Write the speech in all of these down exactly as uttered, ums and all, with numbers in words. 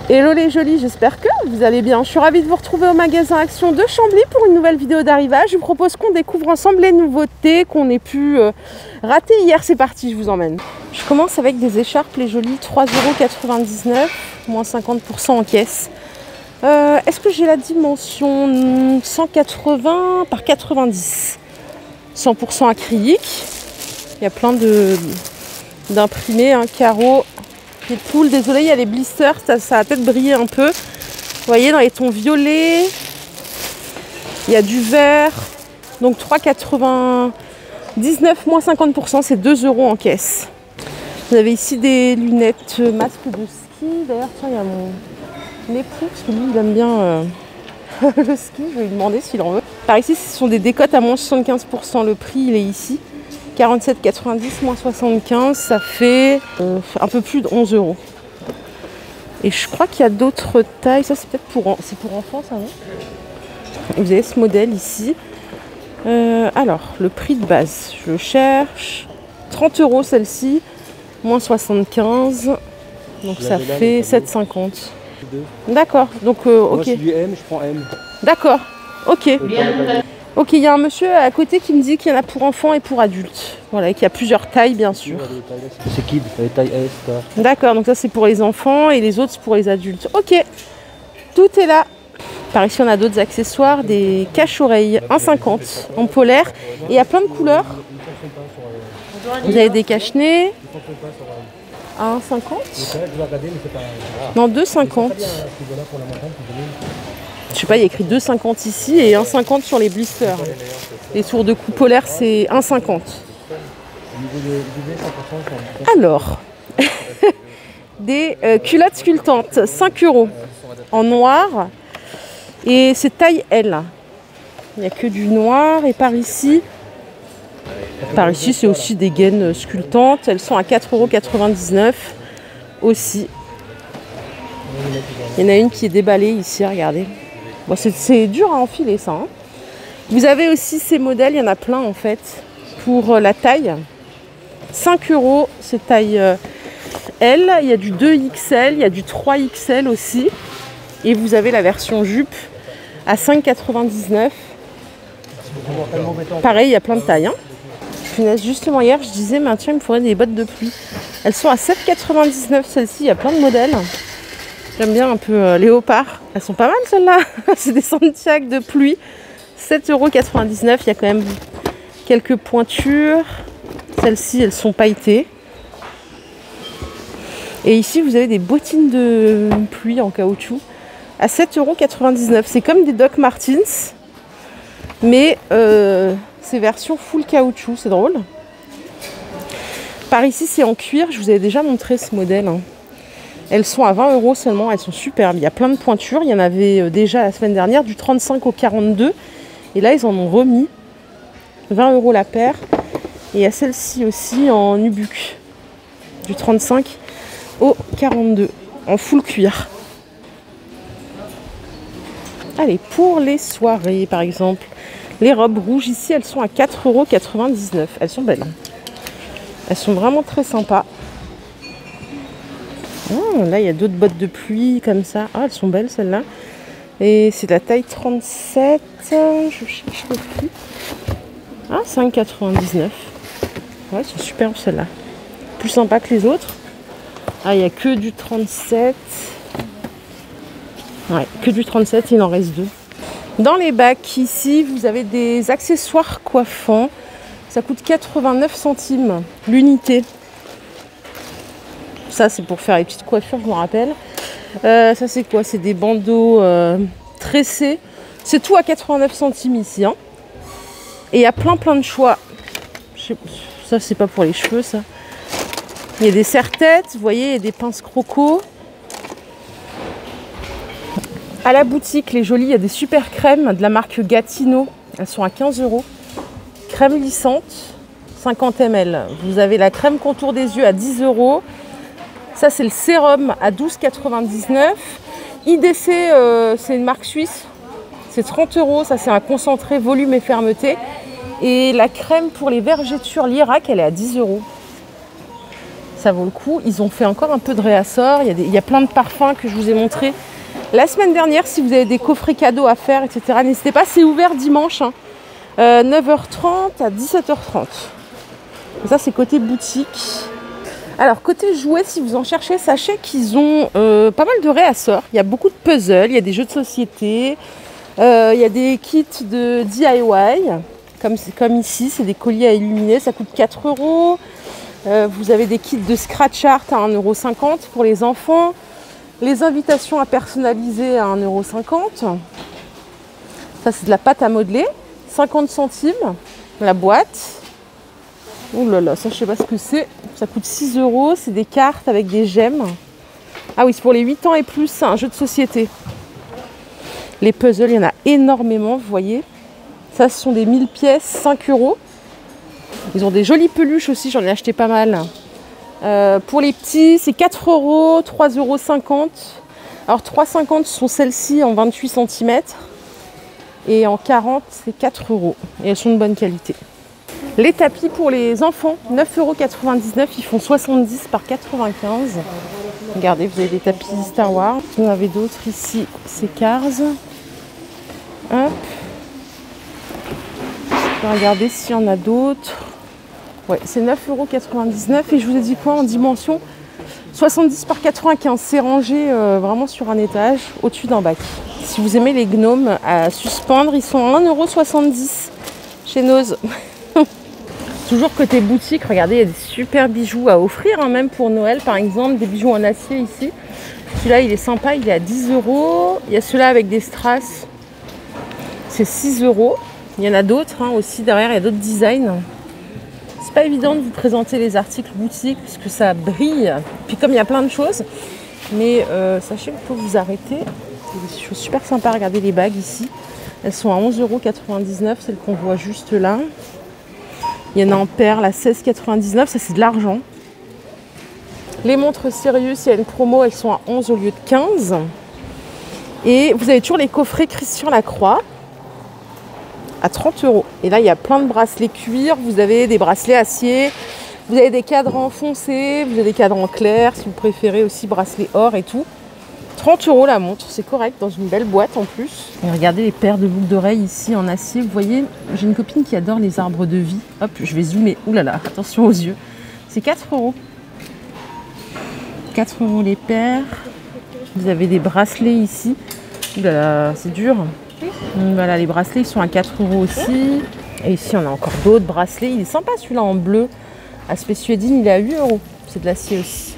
Hello les jolis, j'espère que vous allez bien. Je suis ravie de vous retrouver au magasin Action de Chambly pour une nouvelle vidéo d'arrivage. Je vous propose qu'on découvre ensemble les nouveautés qu'on ait pu euh, rater hier. C'est parti, je vous emmène. Je commence avec des écharpes les jolis, trois euros quatre-vingt-dix-neuf, moins cinquante pour cent en caisse. Euh, Est-ce que j'ai la dimension cent quatre-vingts par quatre-vingt-dix, cent pour cent acrylique. Il y a plein de d'imprimés, un carreau. Les poules, désolé, il y a les blisters, ça, ça a peut-être brillé un peu. Vous voyez, dans les tons violets, il y a du vert. Donc trois euros quatre-vingt-dix-neuf moins cinquante pour cent, c'est deux euros en caisse. Vous avez ici des lunettes masque de ski. D'ailleurs, tiens, il y a mon époux, parce que lui, il aime bien euh, le ski. Je vais lui demander s'il en veut. Par ici, ce sont des décotes à moins soixante-quinze pour cent. Le prix, il est ici. quarante-sept euros quatre-vingt-dix moins soixante-quinze, ça fait euh, un peu plus de onze euros. Et je crois qu'il y a d'autres tailles. Ça, c'est peut-être pour, c'est pour enfants, ça, non? Vous avez ce modèle ici. Euh, alors, le prix de base, je le cherche. trente euros celle-ci, moins soixante-quinze. Donc ça fait sept euros cinquante. D'accord, donc euh, ok. Moi, c'est du M, je prends M. D'accord, ok. Ok, il y a un monsieur à côté qui me dit qu'il y en a pour enfants et pour adultes. Voilà, et qu'il y a plusieurs tailles, bien sûr. C'est kids, les tailles S. D'accord, donc ça c'est pour les enfants et les autres c'est pour les adultes. Ok, tout est là. Par ici on a d'autres accessoires, des cache-oreilles un euro cinquante en polaire. Et il y a plein de couleurs. Vous avez des cache-nez à un euro cinquante. Non, deux euros cinquante. Je sais pas, il y a écrit deux euros cinquante ici et un euro cinquante sur les blisters. Les tours de cou polaire, c'est un euro cinquante. Alors, des euh, culottes sculptantes, cinq euros en noir. Et c'est taille L. Il n'y a que du noir. Et par ici, par ici c'est aussi des gaines sculptantes. Elles sont à quatre euros quatre-vingt-dix-neuf aussi. Il y en a une qui est déballée ici, regardez. Bon, c'est dur à enfiler ça. Hein. Vous avez aussi ces modèles, il y en a plein en fait, pour la taille. cinq euros, c'est taille euh, L. Il y a du deux X L, il y a du trois X L aussi. Et vous avez la version jupe à cinq euros quatre-vingt-dix-neuf. Pareil, il y a plein de tailles. Hein. Punaise, justement hier, je disais, mais tiens, il me faudrait des bottes de pluie. Elles sont à sept euros quatre-vingt-dix-neuf, celles-ci, il y a plein de modèles. J'aime bien un peu euh, léopard. Elles sont pas mal celles-là. C'est des Santiago de pluie. sept euros quatre-vingt-dix-neuf. Il y a quand même quelques pointures. Celles-ci, elles sont pailletées. Et ici, vous avez des bottines de pluie en caoutchouc à sept euros quatre-vingt-dix-neuf. C'est comme des Doc Martens. Mais euh, c'est version full caoutchouc. C'est drôle. Par ici, c'est en cuir. Je vous avais déjà montré ce modèle. Hein. Elles sont à vingt euros seulement, elles sont superbes. Il y a plein de pointures. Il y en avait déjà la semaine dernière, du trente-cinq au quarante-deux. Et là, ils en ont remis. vingt euros la paire. Et il y a celle-ci aussi en nubuck. Du trente-cinq au quarante-deux. En full cuir. Allez, pour les soirées, par exemple. Les robes rouges, ici, elles sont à quatre euros quatre-vingt-dix-neuf. Elles sont belles. Elles sont vraiment très sympas. Oh, là, il y a d'autres bottes de pluie comme ça. Ah, elles sont belles celles-là. Et c'est la taille trente-sept. Je cherche le prix. Ah, cinq euros quatre-vingt-dix-neuf. Ouais, elles sont superbes celles-là. Plus sympa que les autres. Ah, il n'y a que du trente-sept. Ouais, que du trente-sept, il en reste deux. Dans les bacs, ici, vous avez des accessoires coiffants. Ça coûte quatre-vingt-neuf centimes l'unité. Ça, c'est pour faire les petites coiffures, je me rappelle. Euh, ça, c'est quoi? C'est des bandeaux euh, tressés. C'est tout à quatre-vingt-neuf centimes ici. Hein. Et il y a plein, plein de choix. Je sais, ça, c'est pas pour les cheveux, ça. Il y a des serre-têtes, vous voyez, il y a des pinces croco. À la boutique, les jolies, il y a des super crèmes de la marque Gatineau. Elles sont à quinze euros. Crème lissante, cinquante millilitres. Vous avez la crème contour des yeux à dix euros. Ça, c'est le sérum à douze euros quatre-vingt-dix-neuf. I D C, euh, c'est une marque suisse. C'est trente euros. Ça, c'est un concentré volume et fermeté. Et la crème pour les vergetures Lirac, elle est à dix euros. Ça vaut le coup. Ils ont fait encore un peu de réassort. Il y a, des, il y a plein de parfums que je vous ai montrés la semaine dernière. Si vous avez des coffrets cadeaux à faire, et cetera, n'hésitez pas. C'est ouvert dimanche, hein. euh, neuf heures trente à dix-sept heures trente. Ça, c'est côté boutique. Alors, côté jouets, si vous en cherchez, sachez qu'ils ont euh, pas mal de réassorts. Il y a beaucoup de puzzles, il y a des jeux de société, euh, il y a des kits de D I Y, comme, comme ici, c'est des colliers à illuminer, ça coûte quatre euros. Euh, vous avez des kits de scratch art à un euro cinquante pour les enfants. Les invitations à personnaliser à un euro cinquante. Ça, c'est de la pâte à modeler, cinquante centimes la boîte. Oh là là, ça, je sais pas ce que c'est. Ça coûte six euros. C'est des cartes avec des gemmes. Ah oui, c'est pour les huit ans et plus. C'est un jeu de société. Les puzzles, il y en a énormément, vous voyez. Ça, ce sont des mille pièces, cinq euros. Ils ont des jolies peluches aussi, j'en ai acheté pas mal. Euh, pour les petits, c'est quatre euros, trois euros cinquante. Alors trois euros cinquante sont celles-ci en vingt-huit centimètres. Et en quarante, c'est quatre euros. Et elles sont de bonne qualité. Les tapis pour les enfants, neuf euros quatre-vingt-dix-neuf. Ils font soixante-dix par quatre-vingt-quinze. Regardez, vous avez des tapis Star Wars. Vous en avez d'autres ici, c'est Cars. Hop. Je vais regarder s'il y en a d'autres. Ouais, c'est neuf euros quatre-vingt-dix-neuf. Et je vous ai dit quoi en dimension soixante-dix par quatre-vingt-quinze. C'est rangé euh, vraiment sur un étage, au-dessus d'un bac. Si vous aimez les gnomes à suspendre, ils sont à un euro soixante-dix chez Nose. Toujours côté boutique, regardez, il y a des super bijoux à offrir, hein, même pour Noël par exemple, des bijoux en acier ici. Celui-là, il est sympa, il est à dix euros. Il y a celui-là avec des strass, c'est six euros. Il y en a d'autres hein, aussi derrière, il y a d'autres designs. C'est pas évident de vous présenter les articles boutique parce que ça brille. Puis comme il y a plein de choses, mais euh, sachez que vous pouvez vous arrêter. Il y a des choses super sympas. Regardez les bagues ici. Elles sont à onze euros quatre-vingt-dix-neuf, celles qu'on voit juste là. Il y en a en perles à seize euros quatre-vingt-dix-neuf, ça c'est de l'argent. Les montres Sirius, il y a une promo, elles sont à onze au lieu de quinze. Et vous avez toujours les coffrets Christian Lacroix à trente euros. Et là, il y a plein de bracelets cuir, vous avez des bracelets acier, vous avez des cadrans foncés, vous avez des cadrans clairs, si vous préférez aussi bracelets or et tout. trente euros la montre, c'est correct, dans une belle boîte en plus. Et regardez les paires de boucles d'oreilles ici en acier. Vous voyez, j'ai une copine qui adore les arbres de vie. Hop, je vais zoomer. Ouh là là, attention aux yeux. C'est quatre euros. quatre euros les paires. Vous avez des bracelets ici. Ouh là là, c'est dur. Donc voilà, les bracelets ils sont à quatre euros aussi. Et ici, on a encore d'autres bracelets. Il est sympa celui-là en bleu. Aspect suédine, il est à huit euros. C'est de l'acier aussi.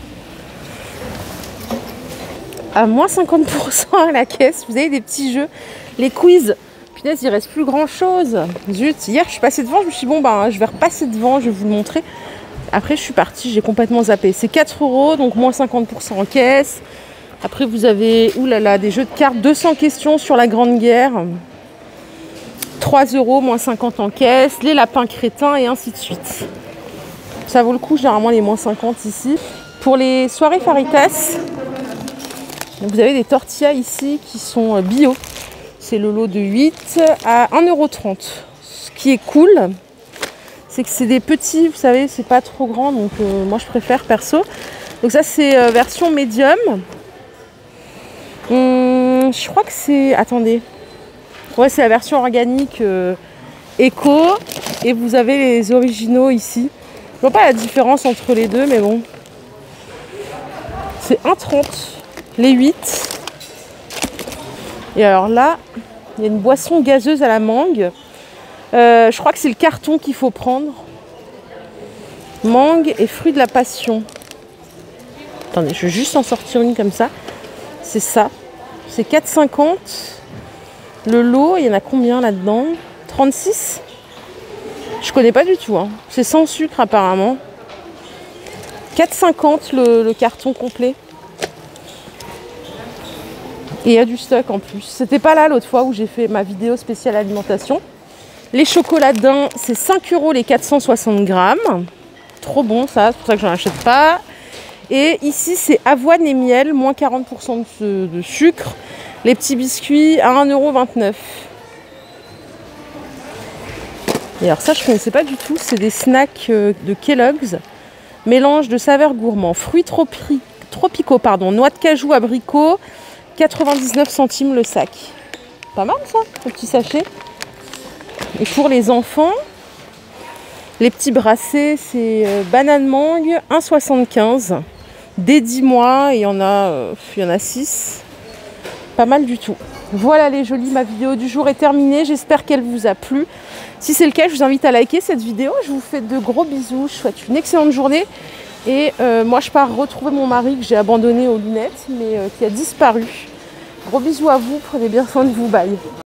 À moins cinquante pour cent à la caisse, vous avez des petits jeux. Les quiz, punaise, il reste plus grand chose. Zut, hier je suis passée devant, je me suis dit bon ben je vais repasser devant, je vais vous le montrer. Après je suis partie, j'ai complètement zappé. C'est quatre euros, donc moins cinquante pour cent en caisse. Après vous avez, oulala, des jeux de cartes, deux cents questions sur la Grande Guerre. trois euros, moins cinquante en caisse. Les lapins crétins et ainsi de suite. Ça vaut le coup, généralement les moins cinquante ici. Pour les soirées Faritas, vous avez des tortillas ici qui sont bio. C'est le lot de huit à un euro trente. Ce qui est cool, c'est que c'est des petits, vous savez, c'est pas trop grand, donc euh, moi je préfère perso. Donc ça c'est euh, version médium. Hum, je crois que c'est... Attendez. Ouais, c'est la version organique euh, éco. Et vous avez les originaux ici. Je vois pas la différence entre les deux, mais bon. C'est un euro trente. Les huit. Et alors là, il y a une boisson gazeuse à la mangue. Euh, je crois que c'est le carton qu'il faut prendre. Mangue et fruits de la passion. Attendez, je vais juste en sortir une comme ça. C'est ça. C'est quatre euros cinquante. Le lot, il y en a combien là-dedans? trente-six. Je connais pas du tout. Hein. C'est sans sucre apparemment. quatre euros cinquante le, le carton complet. Et il y a du stock en plus. C'était pas là l'autre fois où j'ai fait ma vidéo spéciale alimentation. Les chocolatins, c'est cinq euros les quatre cent soixante grammes. Trop bon ça, c'est pour ça que j'en achète pas. Et ici, c'est avoine et miel, moins quarante pour cent de, de sucre. Les petits biscuits à un euro vingt-neuf. Et alors ça, je ne connaissais pas du tout. C'est des snacks de Kellogg's. Mélange de saveurs gourmands. Fruits tropi tropicaux, pardon. Noix de cajou, abricot. quatre-vingt-dix-neuf centimes le sac. Pas mal ça, le petit sachet. Et pour les enfants, les petits brassés, c'est euh, banane mangue, un euro soixante-quinze. Dès dix mois, et il y en a, euh, il y en a six. Pas mal du tout. Voilà les jolis, ma vidéo du jour est terminée. J'espère qu'elle vous a plu. Si c'est le cas, je vous invite à liker cette vidéo. Je vous fais de gros bisous. Je vous souhaite une excellente journée. Et euh, moi, je pars retrouver mon mari que j'ai abandonné aux lunettes, mais euh, qui a disparu. Gros bisous à vous. Prenez bien soin de vous. Bye.